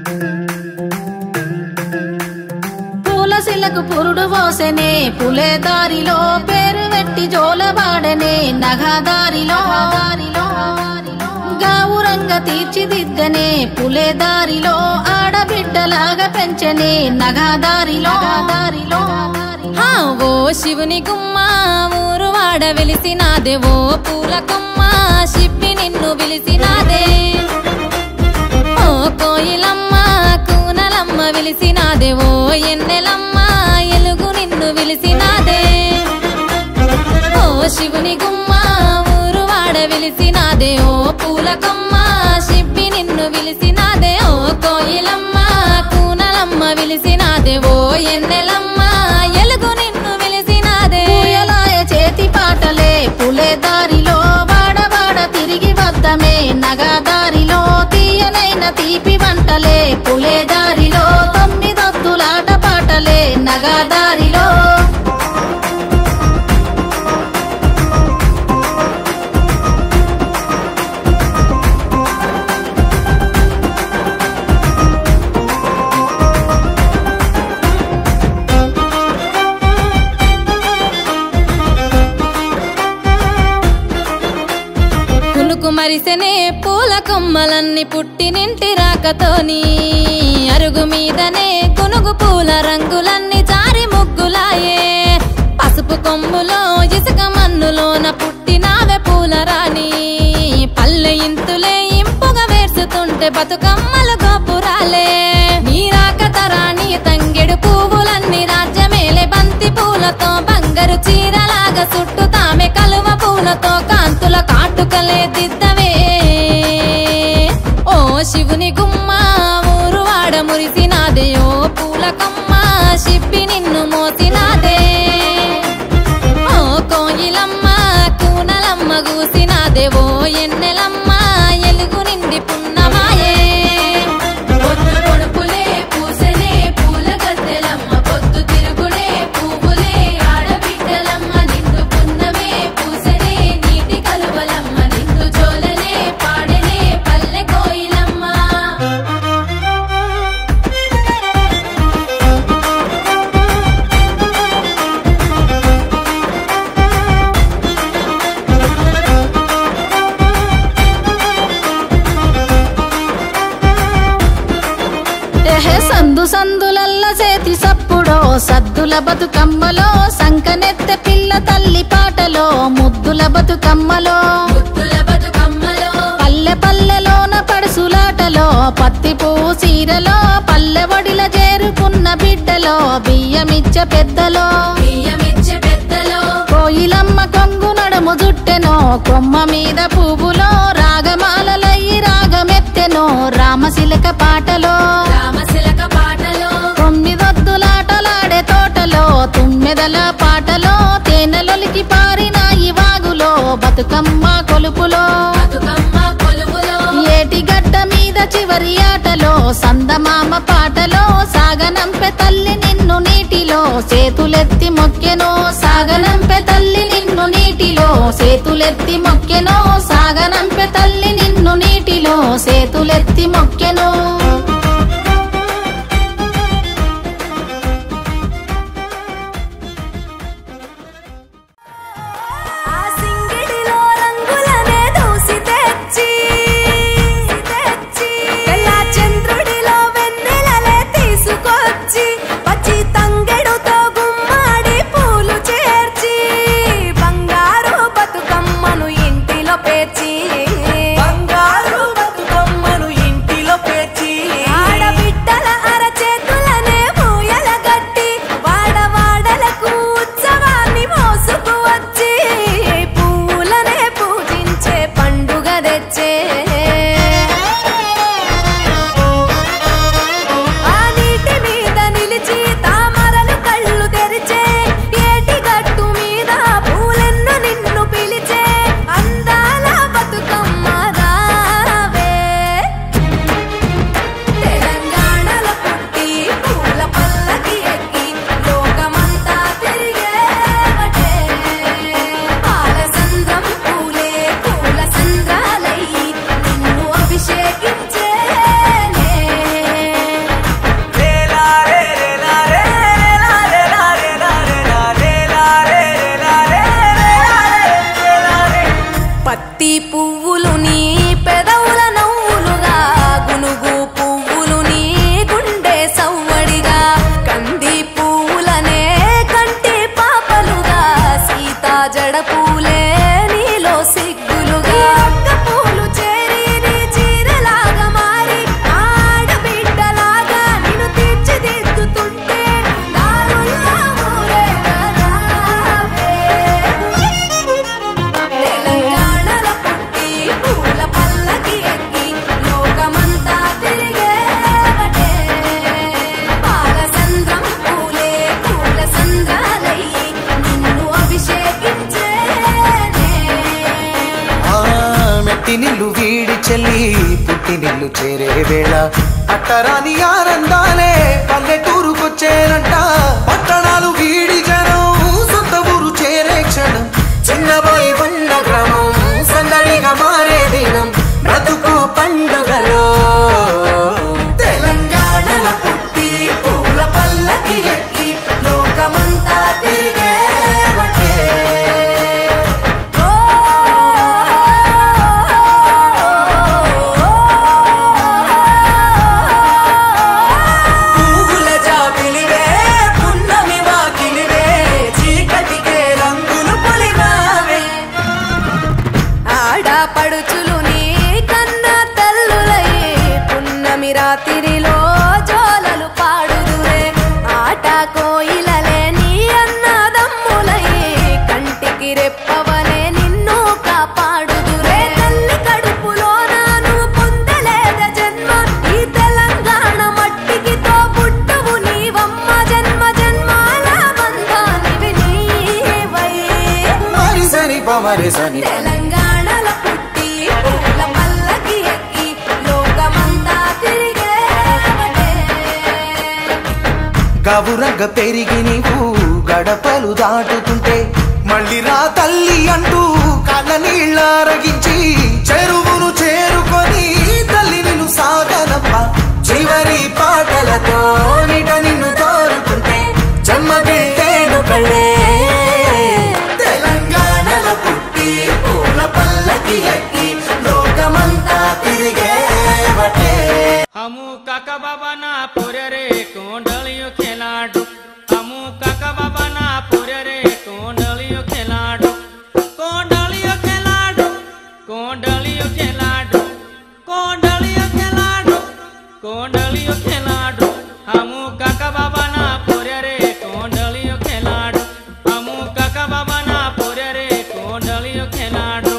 పూలసిలకు పురుడు పోసెనే పులే దారిలో పేరు వెట్టి జోలబాడనే నగదారిలో గావురంగ తీర్చిదిద్దనే పులే దారిలో ఆడబిడ్డలాగా పెంచనే నగదారిలో ఓ శివుని గుమ్మ ఊరు వాడ వెలిసినాదే ఓ పూల కొమ్మ శిప్పి నిన్ను పిలిసినాదే ఓ కోయిలమ్మ కూనలమ్మ విలిసినాదే ఓ ఎన్నెలమ్మ ఎలుగు నిన్ను విలిసినాదే ఓ శివుని గుమ్మ ఊరు వాడ వెలిసినాదే ఓ పూల కొమ్మ శిప్పి నిన్ను విలిసినాదే ఓ కోయిలమ్మ కూనలమ్మ విలిసినాదే ఓ ఎన్నెలమ్మ ఎలుగు నిన్ను విలిసినాదే పూయలాయ చేతి పాటలే పులే దారిలో వాడవాడ తిరిగి వద్దమే నగదారిలో తీయనైన తీపి వంటలే పులే దారిలో తొమ్మిదొత్తులాట పాటలే నగదారిలో మరిసెనే పూల కొమ్మలన్నీ పుట్టినింటి రాకతోని అరుగు మీదనే కొనుగు పూల రంగులన్నీ జారి ముగ్గులాయే పసుపు కొమ్ములో ఇసుక మన్నులోన పుట్టినావే పూల రాణి పల్లె ఇంతులే ఇంపుగా వేర్చుతుంటే బతుకమ్మలు గోపురాలే నీ రాకతరాణి తంగెడు పువ్వులన్నీ రాజ్యమేలే బంతి పూలతో బంగారు చీరలాగా చుట్టుతామె కలువ పూలతో కాంతుల కాటుకలే దిద్దవే ఓ శివుని గుమ్మ ఊరు వాడ మురిసినాదే ఓ పూల కొమ్మ శిప్పి నిన్ను మోసినాదే ఓ కోయిలమ్మ కూనలమ్మ గూసినాదే ఓ ఎన్నెలమ్మ ఎలుగు నిండి పున్నమాయే పొద్దు పొడుపులే పూసెనే పూల గద్దెలమ్మ పొద్దు తిరుగుడే పువ్వులే ఆడబిడ్డలమ్మ నిండు పున్నమే పూసెనే నీటి కలువలమ్మ నిండు జోలనే పాడెనే పల్లె కోయిలమ్మ సందు సందులల్ల చేతి సప్పుడో సద్దుల బతుకమ్మలో సంకనెత్తె పిల్ల తల్లి పాటలో ముద్దుల బతుకమ్మలో పల్లె పల్లెలోన పడుసులాటలో పత్తి పువ్వు చీరలో పల్లె వడిల చేరుకున్న బిడ్డలో బియ్యమిచ్చ పెద్దలో కోయిలమ్మ కొంగు నడుము జుట్టెనో కొమ్మ మీద పువ్వులో రాగమాలలయ్యి రాగమెత్తెనో రామశిలక పాటలో తొమ్మిదొత్తులాటలాడే తోటలో తుమ్మెదల పాటలో తేనెలొలికి పారినాయి వాగులో బతుకమ్మ కొలుపులో ఏటిగడ్డ మీద చివరి ఆటలో సందమామ పాటలో సాగనంపె తల్లి నిన్ను నీటిలో చేతులెత్తి మొక్కెనో సాగనంపె తల్లి నిన్ను నీటిలో చేతులెత్తి మొక్కెనో సాగనంపె తల్లి నిన్ను నీటిలో చేతులెత్తి మొక్కెనో బంగారు బతుకమ్మను ఇంటిలో మెట్టినిల్లు వీడి చెల్లి పుట్టినిల్లు చేరే వేళ అట్టరాని ఆనందాలే పల్లెటూరుకొచ్చేనంట. పట్టణాలు వీడి జనం సొంత ఊరు చేరే క్షణం చిన్నబోయి బండ గ్రామం సందడిగా మారే దినం బ్రతుకు పండుగలో తెలంగాణల పుట్టి పూల పల్లకి ఎక్కి లోకమంతా తిరిగే పడుచులు నీ కన్న తల్లులయ్యే పున్నమి రాత్రిలో జోలలు పాడుదురే ఆట కోయిలలే నీ అన్నదమ్ములయ్యే కంటికి రెప్పవలే నిన్ను కాపాడుదురే తల్లి కడుపులో నాను పొందలేద జన్మ ఈ తెలంగాణ మట్టికి తో పుట్టవు నీవమ్మ జన్మ జన్మాల బంధానివి నీవై మరిసని పమరిసని తెలంగాణల పుట్టి పూల పల్లకి ఎక్కి లోకమంతా తిరిగే గవురగ పెరిగి నీవు గడపలు దాటుతుంటే మళ్ళీ రా తల్లి అంటూ కళ్ళ నీళ్ళరగించి చెరువును చేరుకొని తల్లి నిన్ను సాగనప్ప చివరి పాటలతో నిట నిన్ను తోరుకుంటే జన్మకెళ్ళేను కళ్ళే తెలంగాణలో పుట్టి పూల పల్లకి ఎక్కి లోకమంతా తిరిగే బటే हमू काका बाबा ना पूरे रे कोंडलियो खेलाडू हमू काका बाबा ना पूरे रे कोंडलियो खेलाडू कोंडलियो खेलाडू कोंडलियो खेलाडू कोंडलियो खेलाडू कोंडलियो खेलाडू हमू काका बाबा ना पूरे रे कोंडलियो खेलाडू हमू काका बाबा ना पूरे रे कोंडलियो खेलाडू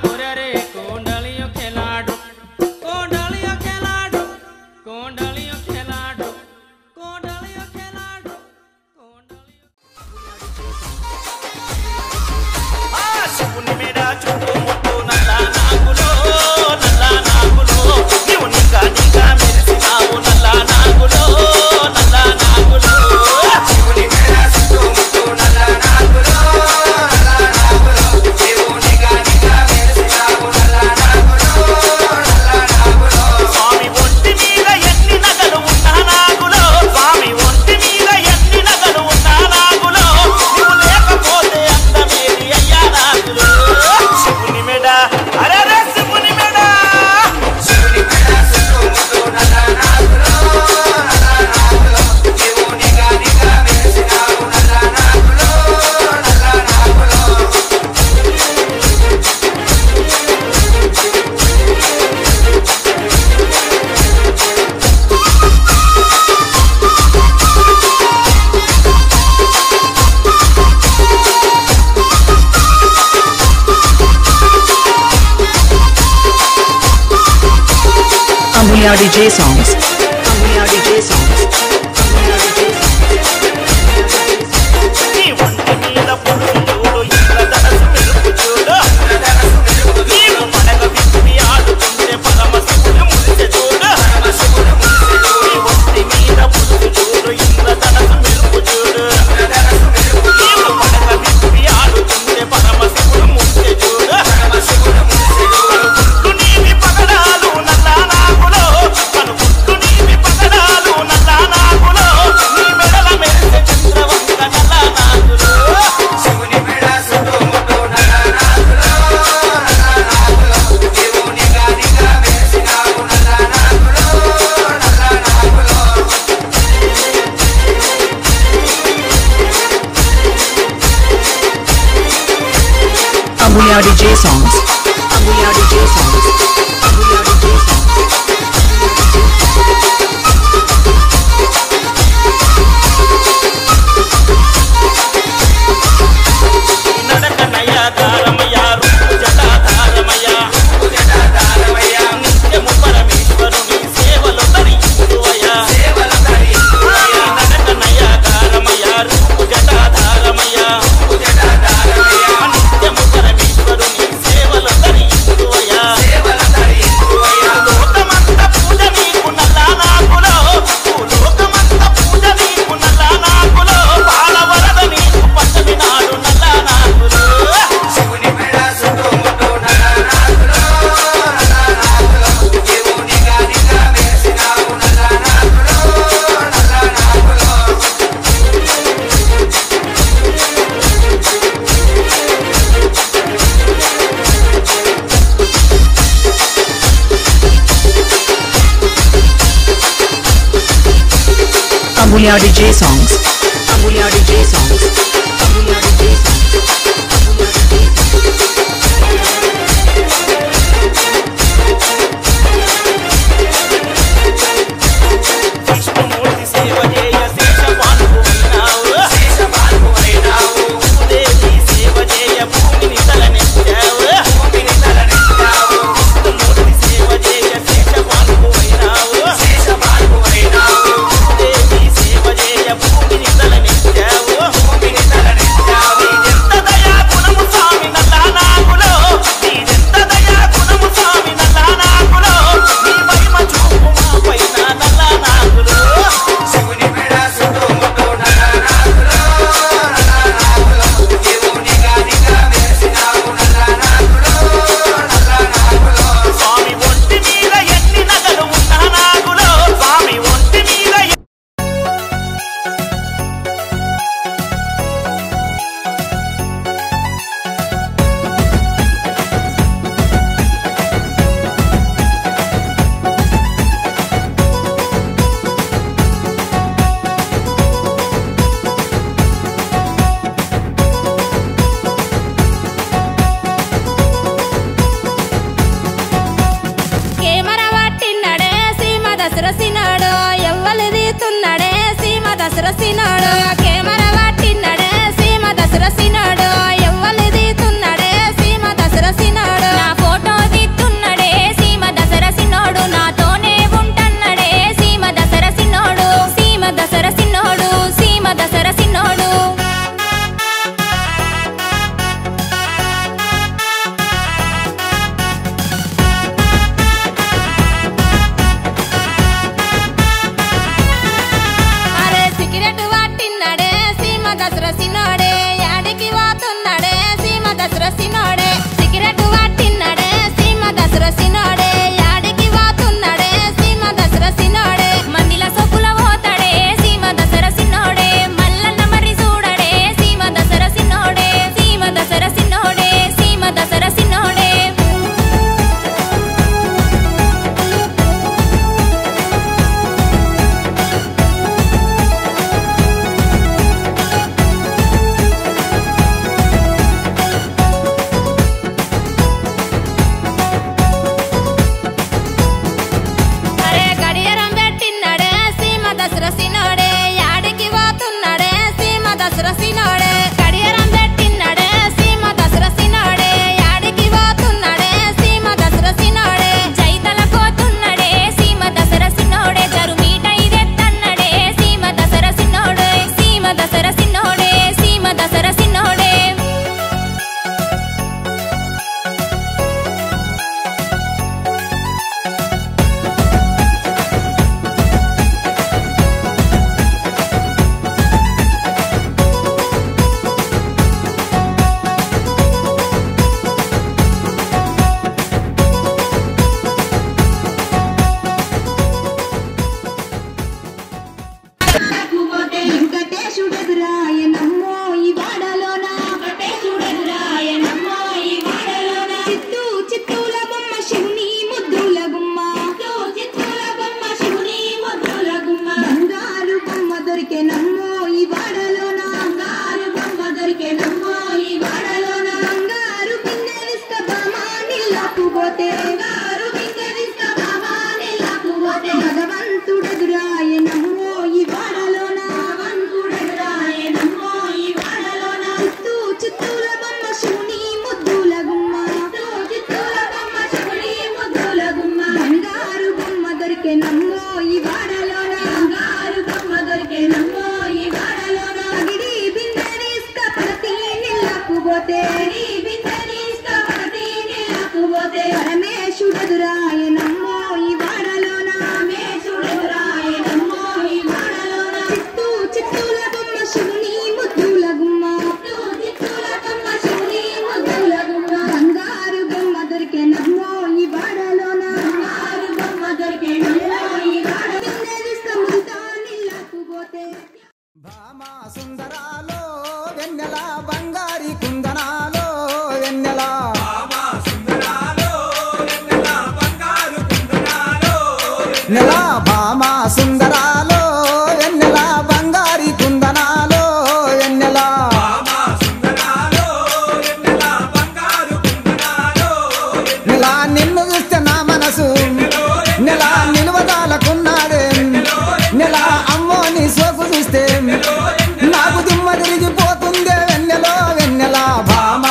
कोंडलियो Amulya DJ songs. Amulya DJ songs. Amulya DJ నీ ఒంటి మీద పురుగు చూడు ఇంద్రధనసు మెరుపు చూడు నీవు పడగ విప్పి ఆడుతుంటే పరమశివుడు మురిసె చూడు నీ ఒంటి మీద పురుగు చూడు ఇంద్రధనసు మెరుపు చూడు నీవు పడగ విప్పి ఆడుతుంటే పరమశివుడు మురిసె చూడు కనుగుట్టు నీవి పగడాలు నల్లా నాగులో కనుగుట్టు నీవి పగడాలు నల్లా నాగులో నీ మెడల మెరిసె చంద్రవంక నల్లా నాగులో శివుని మెడ సుతోముతో నల్లనాగులో దేవుని గానిగా మెరిసినావు నల్లనాగులో Amulya DJ songs. Amulya DJ songs. Amulya DJ songs. నడక నయాగారమయ రూపు జటాధారమయ నిత్యము పరమేశ్వరుని సేవలు తరించువయ నడక నయాగారమయ రూపు జటాధారమయ నిత్యము పరమేశ్వరుని సేవలు తరించువయ లోకమంత పూజ నీకు నల్లా నాగులో లోకమంత పూజ నీకు నల్లా నాగులో బాలవరద నీకు పచ్చని నాడు నల్లా నాగులో శివుని మెడ సుతోముతో నల్లనాగులో దేవుని గానిగా మెరిసినావు నల్లనాగులో Amulya DJ songs. Amulya DJ songs. Amulya DJ songs. Amulya DJ Vishnumurthy సేవ చేయ శేషపానుకు అయినావు భూదేవి సేవ చేయ భూమిని తలనెత్తావు విష్ణుమూర్తి సేవ చేయ శేషపానుకు అయినావు భూదేవి సేవ చేయ భూమిని తలనెత్తావు నీదెంత దయా గుణము స్వామి నల్లా నాగులో నీదెంత దయా గుణము స్వామి నల్లా నాగులో నీ మహిమ చూపు మా పైన నల్లా నాగులో శివుని మెడ సుతోముతో నల్లనాగులో దేవుని గానిగా మెరిసినావు నల్లనాగులో స్వామి ఒంటి మీద ఎన్ని నగలు ఉన్న నాగులో స్వామి ఒంటి మీద కెమెరా పట్టినడే సీమ దసరసినాడు ఎవ్వలు తీస్తున్నాడే సీమ దసరసినాడు కెమెరా పట్టినడే సీమ దసరసినాడు ఎవ్వలు తీస్తున్నాడే సీమ దసరసినాడు నా ఫోటో తీస్తున్నాడే సీమ దసరసినోడు నాతోనే ఉంటన్నడే సీమ దసరసినోడు సీమ దసరసినోడు సీమ దసరసినోడు అరే సిగరెట్ పట్టినడే నెల భామ సుందరాలో వెన్నెల బంగారి కుందనాలో వెన్నెల నెల నిన్ను చూస్తే నా మనసు నెల నిలువదాలకున్నాడే నెల అమ్మో నీ సోకు చూస్తే నాకు దిమ్మ తిరిగిపోతుందే వెన్నెలో వెన్నెల భామ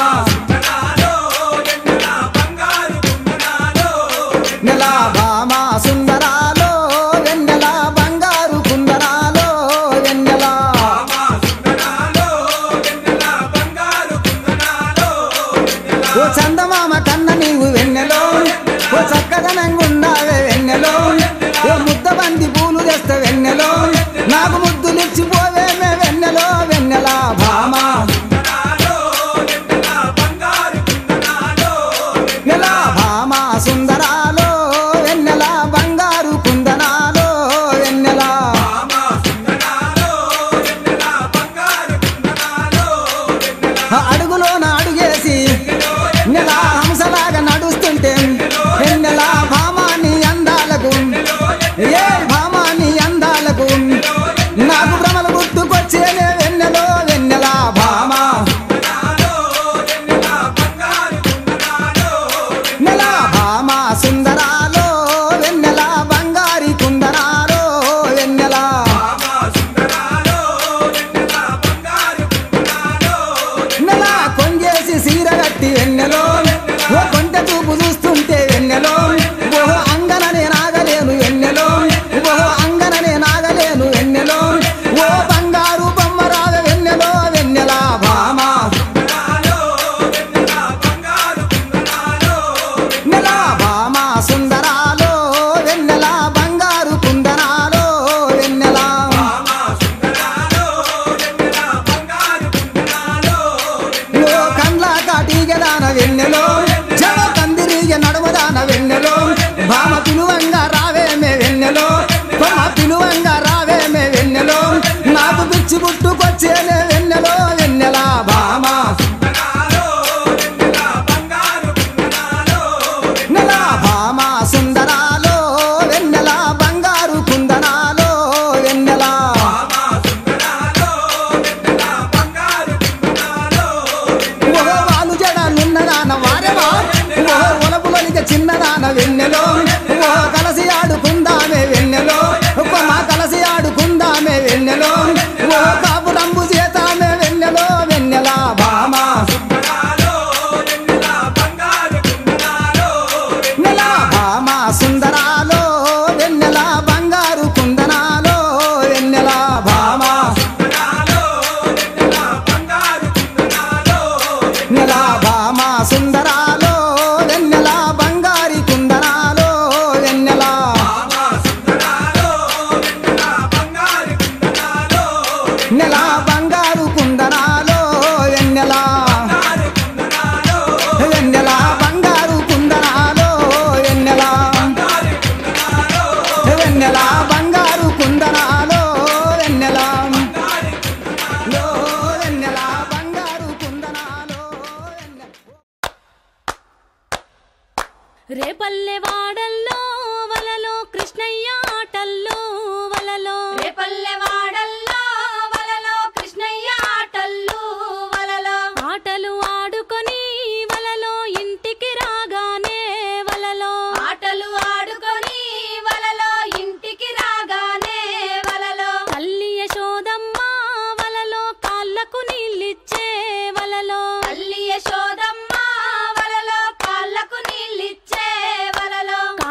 నెల భామ సుందరాలో వెన్నెల బంగారు కుందనాలో వెన్నెల ఓ చందమామ కన్న నీవు వెన్నెలో ఓ చక్కదనంగున్నావే వెన్నెలో ఓ ముద్ద బంది పూలు తెస్తే వెన్నెలో నాకు ముద్దులిచ్చిపోవేమే వెన్నెలో వెన్నెల భామ నెల భామ సుందరాలో వెన్నెల బంగారు కుందనాలో వెన్నెల అడుగులోన అడుగేసి నెల హంసలాగా నడుస్తుంటే వెన్నెల భామాని అందాలకు ఏ భామాని అందాలకు నాకు భ్రమలు గుర్తుకొచ్చేనే వెన్నెలో వెన్నెల భామ నెల భామ సుందరాలో వెన్నెల బంగారి కుందనాలో వెన్నెల నెల కొంగేసి సీర కట్టి వెన్నెలో ఓ కొంట చూపు చూస్తుంటే వెన్నెలో ఓహో అంగననే నాగలేను వెన్నెలో ఓహో అంగననే నాగలేను వెన్నెలో ఓ బంగారు బొమ్మరాల వెన్నెలో వెన్నెల భామ నెల భామ సుందరాలో వెన్నెల బంగారు కుందనాలో వెన్నెల ఓ కండ్ల కాటిగదాన వెన్నెలో జడ కందిరిగ నడుమదాన వెన్నెలో భామ పిలువంగా రావేమే వెన్నెలో కొమ్మ పిలువంగా రావేమే వెన్నెలో నాకు పిచ్చి పుట్టుకొచ్చేనే వెన్నెలో వెన్నెల భామ నెల భామ సుందరాలో వెన్నెల బంగారు కుందనాలో వెన్నెల ఓహో వాలు జడలున్నదాన వారెవా ఓహో ఒలపులనిక చిన్నదాన వెన్నెలో ఓహో కలసి ఆడుకుందామే వెన్నెలో కొమ్మ కలసి ఆడుకుందామే వెన్నెలో ఓహో కాపు రంబు చేతామే వెన్నెలో వెన్నెల భామ నెల భామ సుందరాలో వెన్నెల బంగారు కుందనాలో వెన్నెల భామ నెల భామ సుందరాలో వెన్నెల బంగారి కుందనాలో వెన్నెల నెల బంగారు కుందనాలో వెన్నెల వెన్నెల బంగారు కుందనాలో వెన్నెల వెన్నెల బంగారు కుందనాలో వెన్నెల లో వెన్నెల బంగారు కుందనాలో వెన్నెల రేపల్లె వాడల్లో వలలో కృష్ణయ్య ఆటల్లో వలలో రేపల్లె వాడల్లో వలలో కృష్ణయ్య ఆటల్లో వలలో ఆటలు ఆడుకొని వలలో ఇంటికి రాగానే వలలో ఆటలు ఆడుకొని వలలో ఇంటికి రాగానే వలలో తల్లి యశోదమ్మ వలలో కాళ్ళకు నీళ్ళిచ్చే వలలో తల్లి యశోదమ్మ వలలో కాళ్ళకు నీళ్ళిచ్చే వలలో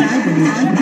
సాగుతుంది